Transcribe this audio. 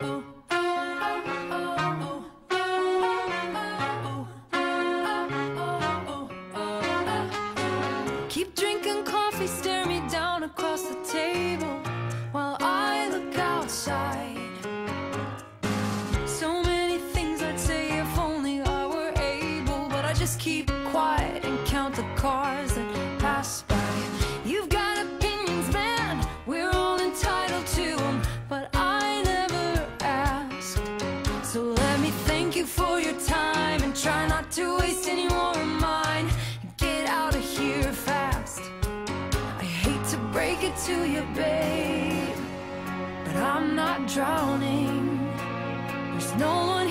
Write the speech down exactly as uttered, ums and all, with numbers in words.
Keep drinking coffee, stare me down across the table while I look outside. So many things I'd say if only I were able, but I just keep quiet and count the cars that pass by. You've got opinions, man, we're all entitled to them, but I never asked. So let me thank you for your time and try not to waste any more of mine. Get out of here fast. I hate to break it to you, babe, but I'm not drowning. There's no one